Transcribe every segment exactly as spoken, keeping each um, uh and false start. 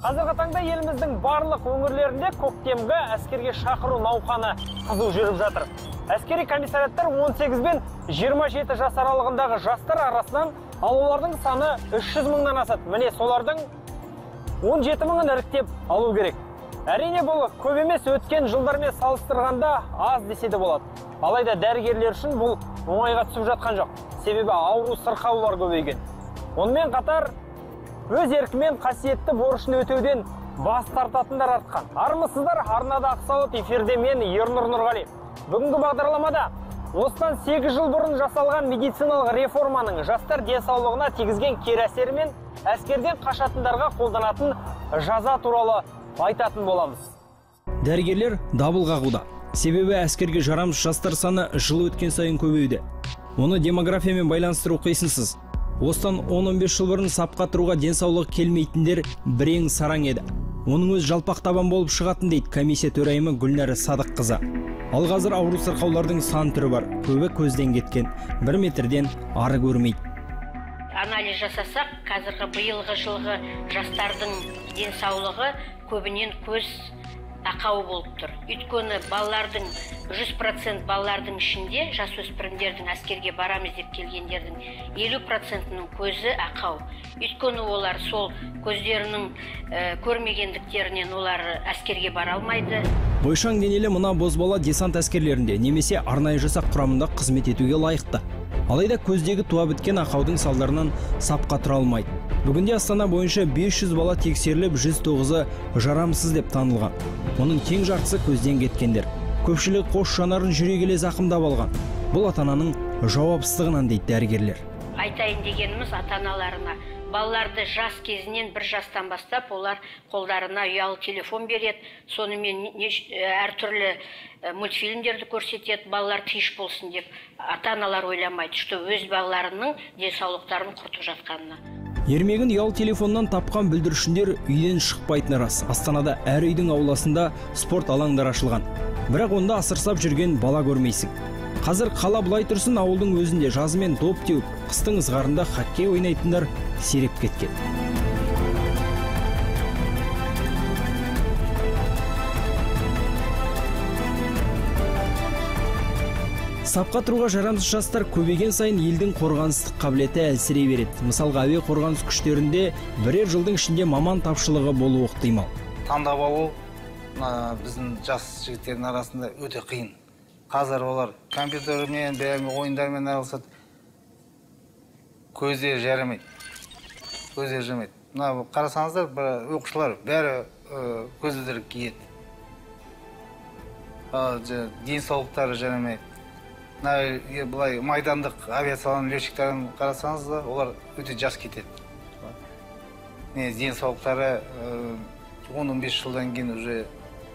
Қазіргі таңда еліміздің барлық өңірлерінде көктемгі әскерге шақыру науқаны қызу жүріп жатыр. Әскери комиссариаттар он сегіз бен жиырма жеті жас аралығындағы жастар арасынан алулардың саны үш жүз мыңнан асады. Міне солардың он жеті мыңын іріктеп алу керек. Әрине бұл көп емес, өткен жылдармен салыстырғанда аз десе де болады. Алайда дәрігерлер үшін бұл оңайға түсіп жатқан жоқ. Себебі ауру сырқаулар көбейген. Онымен қатар өз еркімен қасиетті борышын өтеуден бас тартатындар артқан. Армысыздар, арнада Ақсауыт, эфирде мен Ернұр Нұрғали. Бүгінгі бағдарламада осыдан сегіз жыл бұрын жасалған медициналық реформаның жастар денсаулығына тигізген кері әсері мен әскерден қашатындарға қолданатын жаза туралы айтатын боламыз. Дәрігерлер дабыл қағуда. Себебі әскерге жарамсыз жастар саны жыл өткен сайын көбеюде. Оны демографиямен байланыстыру қисынсыз. Осыдан он он бес жыл бұрын сапқа тұруға денсаулығы келмейтіндер бірең сараң еді. Оның өз жалпақ табан болып шығатын дейді комиссия төрайымы Гүлнәрі Садыққызы. Ал қазір ауру сырқаулардың сан түрі бар. Көбі көзден кеткен, бір метрден ары көрмейді. Анализ жасасақ, қазіргі биылғы жылғы жастардың денсаулығы көбінен көз ақауы болып тұр. Өйткені балалардың жүз процент балалардың ішінде жасөспірімдердің әскерге барамыз деп келгендердің елу процентінің көзі ақау. Өйткені олар сол көздерінің ә, көрмегендіктерінен олар әскерге бара алмайды. Бойшаң денелі мына бозбала десант әскерлерінде немесе арнайы жасақ құрамында қызмет етуге лайықты. Алайда көздегі туа біткен ақаудың салдарынан сапқа тұра алмайды. Бүгінде Астана бойынша бес жүз бала тексеріліп, жүз тоғызы жарамсыз деп танылған. Оның тең жартысы көзден кеткендер. Көпшілік қос жанарын жүрегеле зақымдап алған. Бұл ата-ананың жауапсыздығынан дейді дәрігерлер. Айтайын дегеніміз ата-аналарына. Балаларды жас кезінен бір жастан бастап олар қолдарына ұялы телефон береді. Сонымен әртүрлі мультфильмдерді көрсетеді, балалар тиыш болсын деп. Ата-аналар ойламайды, что өз балаларының денсаулықтарын құртып жатқанына. Ермегін ұялы телефоннан тапқан бүлдіршіндер үйден шықпайтыны рас. Астанада әр үйдің ауласында спорт алаңдары ашылған. Бірақ онда асырсап жүрген бала көрмейсің. Қазір қала бұлай тұрсын, ауылдың өзінде жазымен доп теуіп, қыстың ызғарында хоккей ойнайтындар сиреп кеткен. Сапқа тұруға жарамсыз жастар көбейген сайын елдің қорғаныстық қабілеті әлсірей береді. Мысалға, әуе қорғаныс күштерінде бірер жылдың ішінде маман тапшылығы болуы ықтимал. Таңдап алу біздің жас жігіттердің арасында өте қиын. Қазір олар компьютермен, ойындармен араласады. Көздері жарамайды. Көздері жарамайды. Мына қарасаңыздар, оқушылар бәрі көздері киеді. Денсаулықтары жарамайды. Бұлай майдандық авиациялардың летчиктерін қарасаңыз да, олар өте жас кетеді. Денсаулықтары он он бес жылдан кейін уже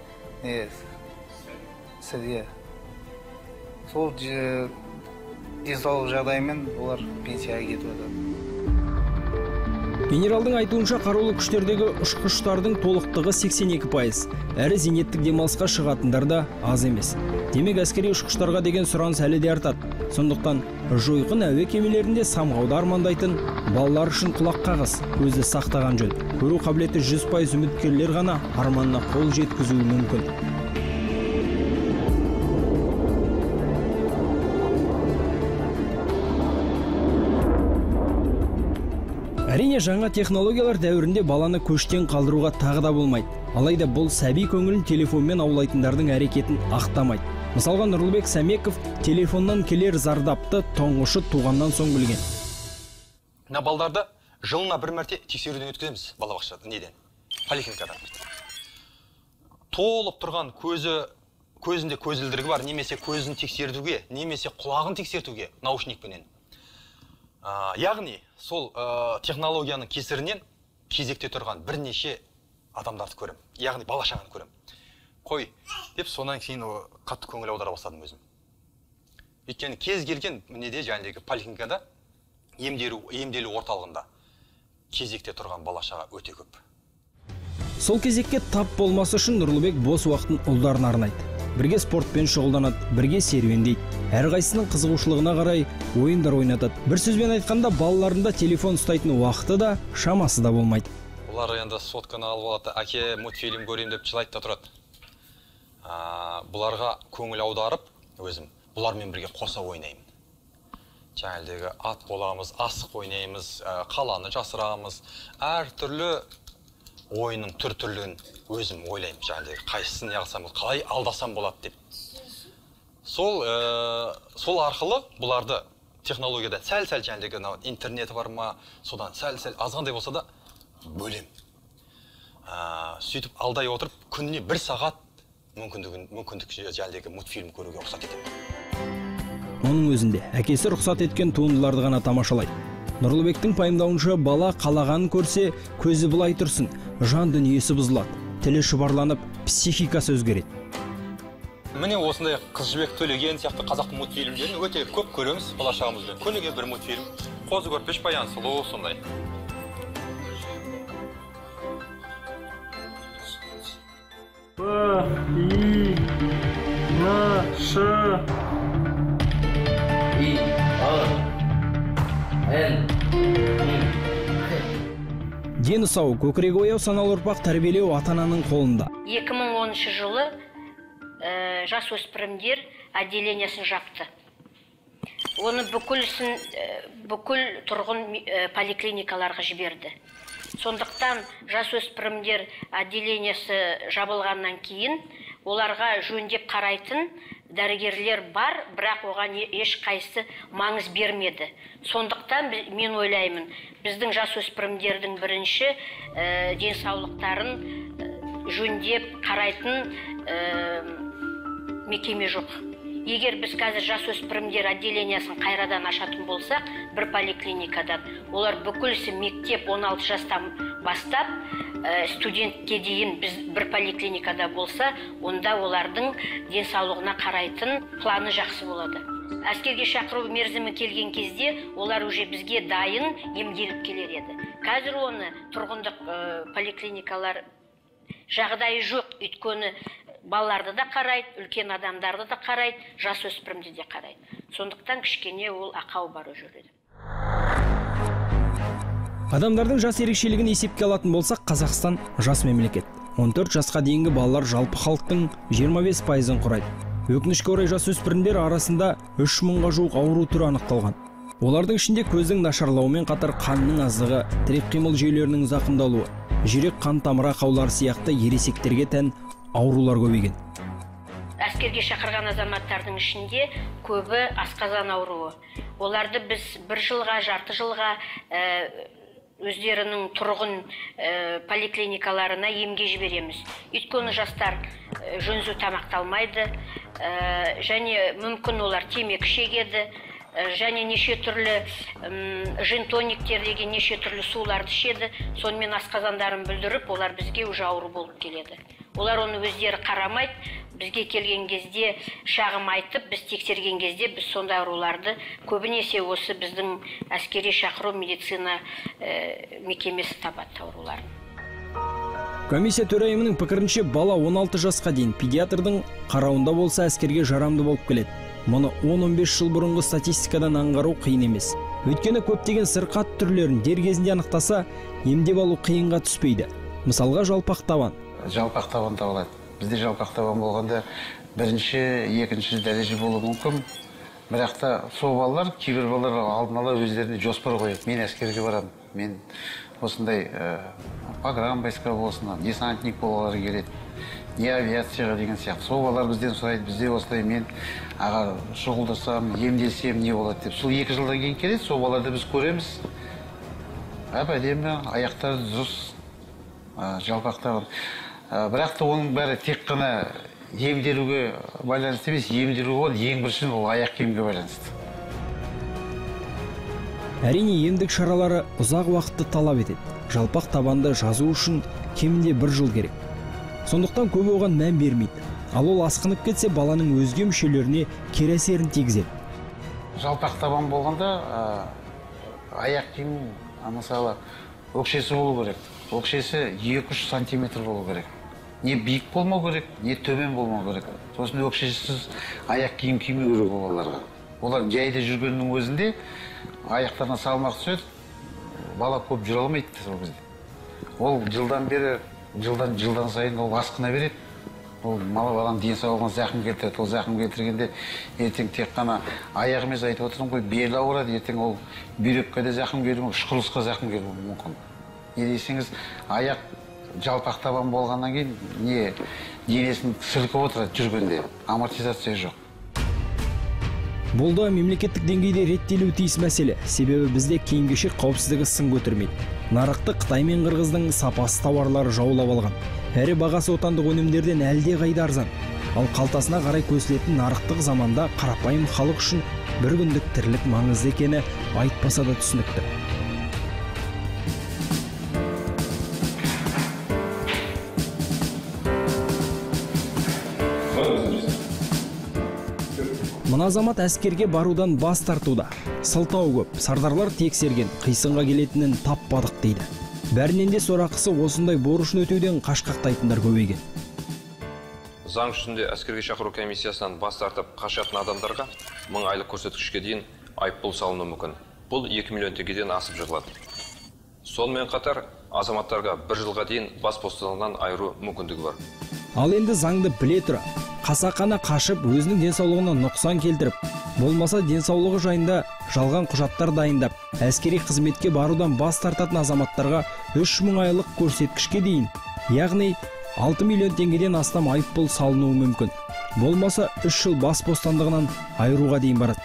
сәдия. Сол денсаулық жағдайымен олар пенсияға кетіп жатады. Генералдың айтуынша қарулы күштердегі ұшқыштардың толықтығы сексен екі пайыз. Әрі зейнеттік демалысқа шығатындар да аз емес. Демек әскери ұшқыштарға деген сұраныс әлі де артады. Сондықтан жойқын әуе кемелерінде самғауды армандайтын балалар үшін құлақ қағыс, көзді сақтаған жөн. Көру қабілеті жүз пайыз үміткерлер ғана арманына қол жеткізуі мүмкін. Әрине, жаңа технологиялар дәуірінде баланы көштен қалдыруға тағы да болмайды. Алайда бұл сәби көңілін телефонмен аулайтындардың әрекетін ақтамайды. Мысалға, Нұрлыбек Сәмеков телефоннан келер зардапты тұңғышы туғаннан соң білген. Мына балдарды жылына бір мәрте тексеруден өткіземіз балабақшада. Неден? Поликлиникадан. Толып тұрған көзі, көзінде көзілдірігі бар, немесе көзін тексертуге, немесе құлағын тексертуге наушникпенен. Яғни, сол технологияның кесірінен кезекте тұрған бірнеше адамдарды көрем. Яғни балашағын көрем. Қой, деп сонан кейін қатты көңіл аудара бастадым өзім. Өйткені кез келген неде жаңағы поликлиникада емделу орталығында кезекте тұрған балашаға өте көп. Сол кезекке тап болмасы үшін Нұрлыбек бос уақытын ұлдарына арнайды. Бірге спортпен шұғылданады, бірге серуендейді. Әрқайсының қызығушылығына қарай ойындар ойнатады. Бір сөзбен айтқанда, балаларында телефон ұстайтын уақыты да, шамасы да болмайды. бұлар енді сотканы алып алады, әке мультфильм көрейін деп жылайды да тұрады. Бұларға көңіл аударып, өзім бұлармен бірге қоса ойнаймын. Жаңағыдегі ат боламыз, асық ойнаймыз, қаланы жасырамыз, әр түрлі ойынның түр-түрлігін өзім ойлаймын. Жаңағыдегі қайсысын яғысам, қалай алдасам болады деп. Сол сол арқылы бұларды технологияда сәл-сәл жаңағыдегі интернеті бар ма, содан сәл-сәл азғандай болса да бөлем. Сөйтіп алдай отырып, күніне бір сағат мүмкіндік жаңағыдегі мультфильм көруге рұқсат етеді. Оның өзінде әкесі рұқсат еткен туындыларды ғана тамашалайды. Нұрлыбектің пайымдауынша, бала қалағанын көрсе, көзі былай тұрсын, жан дүниесі бұзылады, тілі шұбарланып, психикасы өзгереді. Міне осындай Қыз жібек Төлеген сияқты қазақтың мультфильмдерін өте көп көреміз бала шағымызбен. Күніге бір мультфильм, Қозы көрпеш, Баян сұлу, сондай. Б, И, Н, Ш. И, А, Н, Дені сау, көкірегі ояу саналы ұрпақ тәрбиелеу ата-ананың қолында. екі мың оныншы жылы жасөспірімдер отделениесін жапты. Оны бүкіл тұрғын поликлиникаларға жіберді. Сондықтан жасөспірімдер отделениесі жабылғаннан кейін оларға жөндеп қарайтын дәрігерлер бар, бірақ оған еш қайсы маңыз бермеді. Сондықтан мен ойлаймын, біздің жасөспірімдердің бірінші денсаулықтарын жөндеп қарайтын мекеме жоқ. Егер біз қазір жасөспірімдер отделениесін қайрадан ашатын болсақ, бір поликлиникадан, олар бүкілісі мектеп он алты жастан бастап, студентке дейін біз бір поликлиникада болса, онда олардың денсаулығына қарайтын планы жақсы болады. Әскерге шақыру мерзімі келген кезде, олар уже бізге дайын емделіп келер еді. Қазір оны тұрғындық поликлиникалар жағдайы жоқ, өйткені балаларды да қарайды, үлкен адамдарды да қарайды, жасөспірімді де қарайды. Сондықтан кішкене ол ақау бар жүреді. Адамдардың жас ерекшелігін есепке алатын болсақ, Қазақстан жас мемлекет. он төрт жасқа дейінгі балалар жалпы халықтың жиырма бес пайызын құрайды. Өкінішке орай жасөспірімдер арасында үш мыңға жуық ауру түрі анықталған. Олардың ішінде көздің нашарлауымен қатар қанның аздығы, тірек қимыл жүйелерінің зақымдалуы, жүрек қан тамыр ақаулары сияқты ересектерге тән аурулар көбейген. Әскерге шақырған азаматтардың ішінде көбі асқазан ауруы. Оларды біз бір жылға, жарты жылға өздерінің тұрғын поликлиникаларына емге жібереміз. Өйткені жастар жөнсіз тамақталмайды, және мүмкін олар темекі шегеді, және неше түрлі жин-тониктер деген неше түрлі суларды ішеді, сонымен асқазандарын бүлдіріп, олар бізге уже ауру болып келеді. Олар оны өздері қарамайды, бізге келген кезде шағым айтып, біз тексерген кезде біз сондай ауруларды көбінесе осы біздің әскери шақыру медицина мекемесі табады ауруларын. Комиссия төрайымының пікірінше, бала он алты жасқа дейін педиатрдың қарауында болса әскерге жарамды болып келеді. Мұны он он бес жыл бұрынғы статистикадан аңғару қиын емес. Өйткені көптеген сырқат түрлерін дер кезінде анықтаса, емдеп алу қиынға түспейді. Мысалға жалпақ табан. Жалпақ табан табылады. Бізде жалпақ табан болғанда бірінші, екінші дәреже болуы мүмкін. Бірақ та сол балалар, кейбір балалар алдын ала өздеріне жоспар қояды. Мен әскерге барамын. Мен осындай пограм войска болсын, десантник болғылары келеді. Не авиацияға деген сияқты. Сол балалар бізден сұрайды, бізде осылай мен аға шұғылдасам, емделсем не болады деп. Сол екі жылдан кейін келеді, сол балаларды біз көреміз. Әп-әдемі, аяқтары дұрыс, жалпақ табан. Бірақ та оның бәрі тек қана емделуге байланысты емес, емделу ол ең біріншіден ол аяқ киімге байланысты. Әрине, емдік шаралары ұзақ уақытты талап етеді. Жалпақ табанды жазу үшін кемінде бір жыл керек. Сондықтан көбі оған мән бермейді. Ал ол асқынып кетсе, баланың өзге мүшелеріне кері әсерін тигізеді. Жалпақ табан болғанда аяқ киім, мысалы, өкшесі болу керек. Өкшесі екі үш сантиметр болу керек. Не биік болмау керек, не төмен болмау керек. Сосын өкшесіз аяқ киім кимеу керек балаларға. Олар жайда жүргеннің өзінде аяқтарына салмақ түседі, бала көп жүре алмайды сол кезде. ол жылдан бері, жылдан жылдан сайын ол асқына береді. Ол мал баланың денсаулығына зақым келтіреді. Ол зақым келтіргенде ертең тек қана аяқ емес айтып отырмын ғой, бел ауырады, ертең ол бүйрекке де зақым келуі мүмкін, ішқұрылысқа зақым келуі мүмкін. Не десеңіз, аяқ жалпақ табан болғаннан кейін не денесін сілкіп отырады жүргенде, амортизация жоқ. Бұл да мемлекеттік деңгейде реттелуі тиіс мәселе. Себебі бізде киім-кешек қауіпсіздігі сын көтермейді. Нарықты Қытай мен Қырғыздың сапасыз тауарлары жаулап алған. Әрі бағасы отандық өнімдерден әлде қайда арзан. Ал қалтасына қарай көсілетін нарықтық заманда қарапайым халық үшін бір күндік тірлік маңызды екені айтпаса да түсінікті. Мына азамат әскерге барудан бас тартуда. Сылтау көп, сардарлар тексерген, қисынға келетінін таппадық дейді. Бәрінен де сорақысы осындай борышын өтеуден қашқақтайтындар көбейген. Заң үстінде әскерге шақыру комиссиясынан бас тартып қашатын адамдарға мың айлық көрсеткішке дейін айыппұл салынуы мүмкін. Бұл екі миллион теңгеден асып жығылады. Сонымен қатар азаматтарға бір жылға дейін бас бостандығынан айыру мүмкіндігі бар. Ал енді заңды біле тұра, қасақана қашып өзінің денсаулығына нұқсан келтіріп, болмаса денсаулығы жайында жалған құжаттар дайындап, әскери қызметке барудан бас тартатын азаматтарға үш мың айлық көрсеткішке дейін, яғни алты миллион теңгеден астам айыппұл салынуы мүмкін. Болмаса үш жыл бас бостандығынан айыруға дейін барады.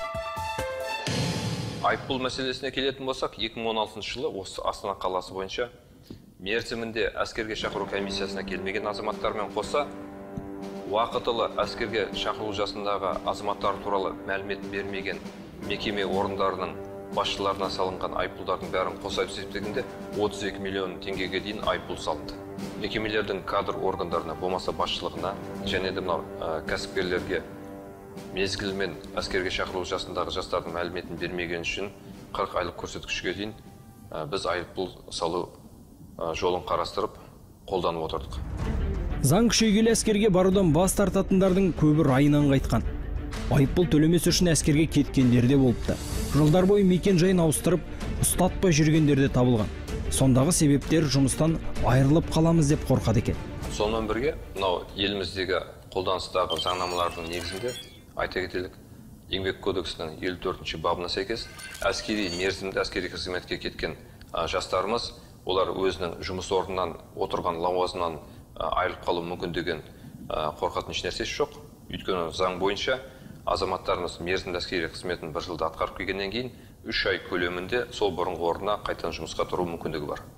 Айыппұл мәселесіне келетін болсақ, екі мың он алтыншы жылы осы Астана қаласы бойынша мерзімінде әскерге шақыру комиссиясына келмеген азаматтармен қоса, уақытылы әскерге шақыру жасындағы азаматтар туралы мәлімет бермеген мекеме орындарының басшыларына салынған айыппұлдардың бәрін қоса есептегенде отыз екі миллион теңгеге дейін айыппұл салынды. Мекемелердің кадр органдарына, болмаса басшылығына және де мынау кәсіпкерлерге мезгілмен әскерге шақыру жасындағы жастардың мәліметін бермеген үшін қырық айлық көрсеткішке дейін біз айыппұл салу жолын қарастырып қолданып отырдық. Заң күшейгелі әскерге барудан бас тартатындардың көбі райынан қайтқан. Айыппұл төлемес үшін әскерге кеткендер де болыпты. Жылдар бойы мекен жайын ауыстырып, ұстатпай жүргендер де табылған. Сондағы себептер жұмыстан айырылып қаламыз деп қорқады екен. Сонымен бірге, мынау еліміздегі қолданыстағы заңнамалардың негізінде айта кетелік, Еңбек кодексінің елу төртінші бабына сәйкес әскери мерзімді әскери қызметке кеткен жастарымыз, олар өзінің жұмыс орнынан отырған лауазымнан айырылып қалу мүмкіндігін қорқатын еш нәрсесі жоқ. Өйткені заң бойынша азаматтарымыз мерзімді әскери қызметін бір жылда атқарып келгеннен кейін үш ай көлемінде сол бұрынғы орнына қайтадан жұмысқа тұру мүмкіндігі бар.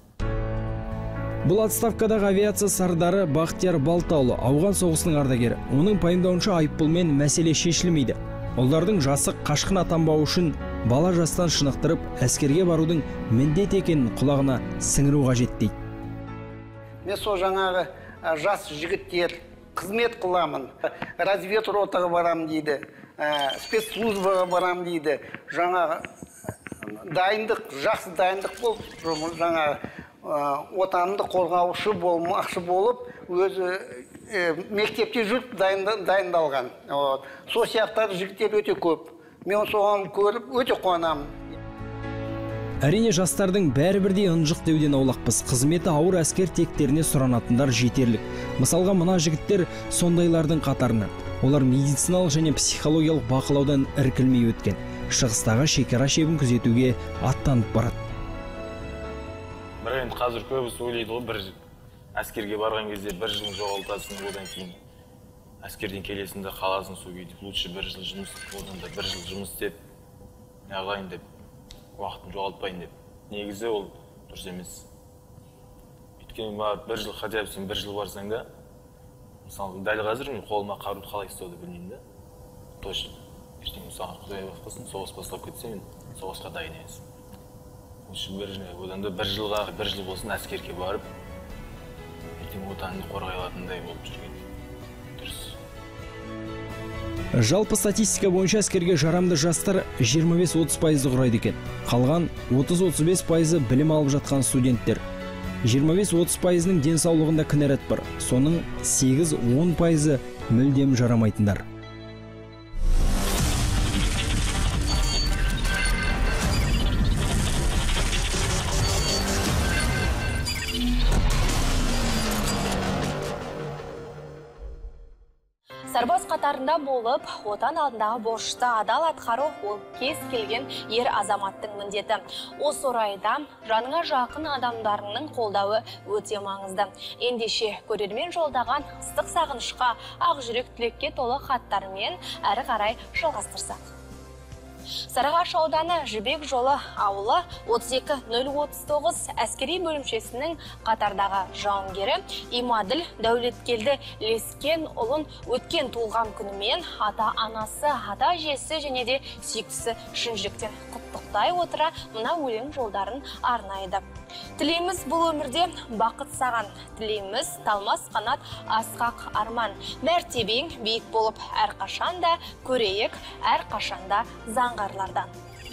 Бұл отставкадағы авиация сардары Бақтияр Балтаұлы ауған соғысының ардагері. Оның пайымдауынша айыппұлмен мәселе шешілмейді. Олардың жасы қашқын атанбау үшін бала жастан шынықтырып, әскерге барудың міндет екенін құлағына сіңіру қажет дейді. Мен сол жаңағы жас жігіттер қызмет қыламын, разведротаға барам дейді, спецслужбаға барам дейді. Жаңағы дайындық, жақсы дайындық болып, жаңағы отанды қорғаушы болмақшы болып, өзі мектепте жүріп дайындалған. Сол сияқтағы жігіттер өте көп. Мен соған көріп өте қуанамын. Әрине жастардың бәрі бірдей ынжық деуден аулақпыз. Қызметі ауыр әскер тектеріне сұранатындар жетерлік. Мысалға мына жігіттер сондайлардың қатарынан. Олар медициналық және психологиялық бақылаудан іркілмей өткен. Шығыстағы шекара шебін күзетуге аттанып барады. Бір енді қазір көбісі ойлайды ғой, бір әскерге барған кезде бір жыл жоғалтасың, одан кейін әскерден келесінде қаласың сол күйде. Лучше бір жыл жұмыс, одан да бір жыл жұмыс істеп, неғылайын деп, уақытын жоғалтпайын деп. Негізі ол дұрыс емес. Өйткені бір жыл хотя бы сен бір жыл барсаң да, мысалы дәл қазір мен қолыма қаруды қалай ұстауды білмеймін да. Точно. Ертең мысалы Құдай басқасын, соғыс бастап кетсе, мен соғысқа дайын емеспін. Одан да бір жылға, бір жыл болсын әскерге барып, ертең отанды қорғай алатындай болып жүрген дұрыс. Жалпы статистика бойынша әскерге жарамды жастар жиырма бес отыз пайызды құрайды екен. Қалған отыз отыз бес пайызы білім алып жатқан студенттер. жиырма бес отыз пайызының денсаулығында кінәрат бар. Соның сегіз он пайызы мүлдем жарамайтындар. бас қатарында болып, отан алдындағы борышты адал атқару ол кез келген ер азаматтың міндеті. Осы орайда жаныңа жақын адамдарының қолдауы өте маңызды. Ендеше көрермен жолдаған ыстық сағынышқа, ақ жүрек тілекке толы хаттармен әрі қарай жалғастырсақ. Сарыағаш ауданы Жібек жолы ауылы отыз екі нөл отыз тоғыз әскери бөлімшесінің қатардағы жауынгері Имаділ Дәулеткелді Лескен ұлын өткен туылған күнімен ата анасы, ата әжесі және де сүйіктісі шын жүректен құттықтай отыра мына өлең жолдарын арнайды. Тілейміз бұл өмірде бақыт саған, тілейміз талмас қанат асқақ арман. Мәртебең биік болып әрқашанда көрейік, әрқашанда заңғарлардан.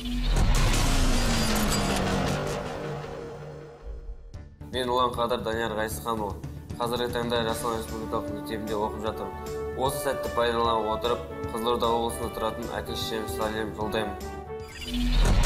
Мен Ұлан Қадыр Данияр Ғайсықанұлы. Қазіргі таңда Жасыл Республикалық мектебінде оқып жатырмын. Осы сәтті пайдаланып отырып, Қызылорда облысында тұратын әке-шешеме сәлем жолдаймын.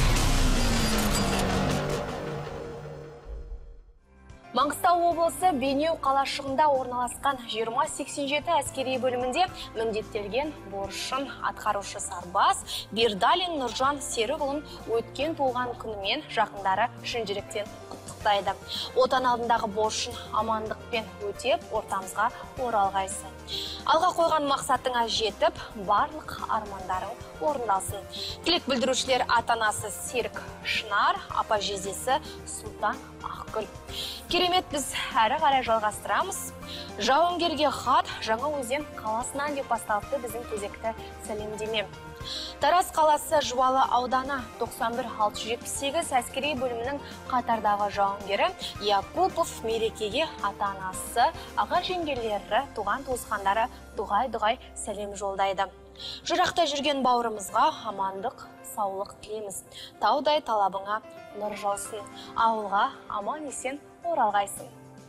Маңғыстау облысы Бейнеу қалашығында орналасқан жиырма сексен жеті әскери бөлімінде міндеттелген борышын атқарушы сарбаз Бердалин Нұржан Серікұлын өткен туылған күнімен жақындары шын жүректен құттықтайды. Отан алдындағы борышын амандықпен өтеп, ортамызға оралғайсың. Алға қойған мақсатыңа жетіп, барлық армандарың орындалсын. Тілек білдірушілер ата-анасы Серік Шынар, апа жездесі Сұлтан Ақгүл. Керемет, біз әрі қарай жалғастырамыз. Жауынгерге хат Жаңаөзен қаласынан деп басталыпты біздің кезекті сәлемдеме. Тараз қаласы Жуалы ауданы тоқсан бір алты жүз жетпіс сегіз әскери бөлімінің қатардағы жауынгері Якупов мерекеге ата-анасы, аға жеңгелері, туған туысқандары дұғай-дұғай сәлем жолдайды. Жырақта жүрген бауырымызға амандық, саулық тілейміз. Таудай талабыңа нұр жаусын, ауылға аман есен оралғайсың.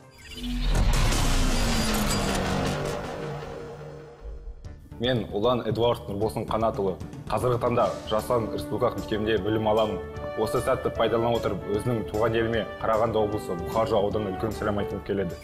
Мен Ұлан Эдуард Нұрбосын Қанатұлы. Қазіргі таңда Жасыл Республикалық мектебінде білім аламын. Осы сәтті пайдалана отырып, өзінің туған еліме Қарағанды облысы Бұқаржы ауданы үлкен сәлем айтып келеді.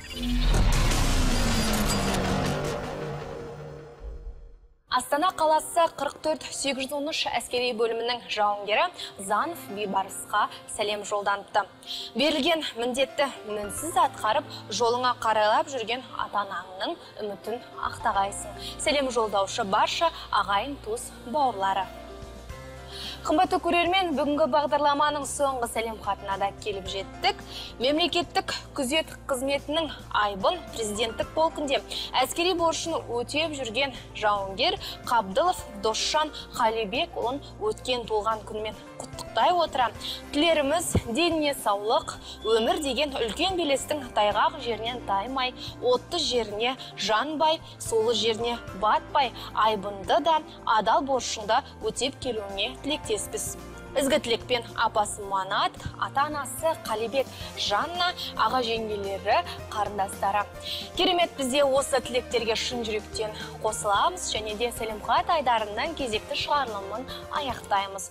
Астана қаласы қырық төрт сегіз жүз он үш әскери бөлімінің жауынгері Занов Бейбарысқа сәлем жолданыпты. Берілген міндетті мінсіз атқарып, жолыңа қарайлап жүрген ата-анаңның үмітін ақтағайсың. Сәлем жолдаушы барша ағайын туыс бауырлары. Қымбатты көрермен, бүгінгі бағдарламаның соңғы сәлем хатына да келіп жеттік. Мемлекеттік күзет қызметінің айбын президенттік полкінде әскери борышын өтеп жүрген жауынгер Қабдылов Досжан Қалибек ұлын өткен туылған күнімен құттықтай отыра. Тілеріміз деніне саулық, өмір деген үлкен белестің тайғақ жерінен таймай, отты жеріне жанбай, солы жеріне батпай, айбынды да адал борышыңда өтеп келуіне тілектеспіз. Ізгі тілекпен апасы Манат, ата-анасы Қалибек Жанна, аға жеңгелері, қарындастары. Керемет, бізде осы тілектерге шын жүректен қосыламыз және де сәлемхат айдарынан кезекті шығарылымын аяқтаймыз.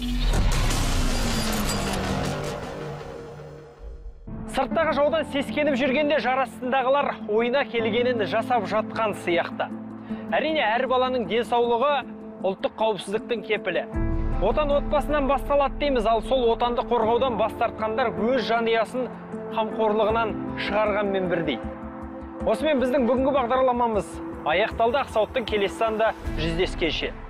Сырттағы жаудан сескеніп жүргенде жар астындағылар ойына келгенін жасап жатқан сияқты. Әрине, әр баланың денсаулығы ұлттық қауіпсіздіктің кепілі. Отан отбасынан басталады дейміз, ал сол отанды қорғаудан бас тартқандар өз жанұясын қамқорлығынан шығарғанмен бірдей. Осымен біздің бүгінгі бағдарламамыз аяқталды. Ақсауыттың келесі санында жүздескенше.